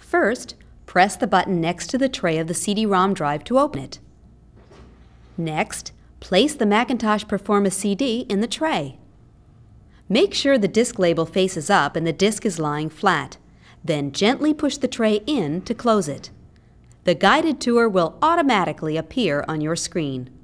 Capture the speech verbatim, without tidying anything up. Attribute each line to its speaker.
Speaker 1: First, press the button next to the tray of the C D ROM drive to open it. Next, place the Macintosh Performa C D in the tray. Make sure the disc label faces up and the disc is lying flat. Then gently push the tray in to close it. The guided tour will automatically appear on your screen.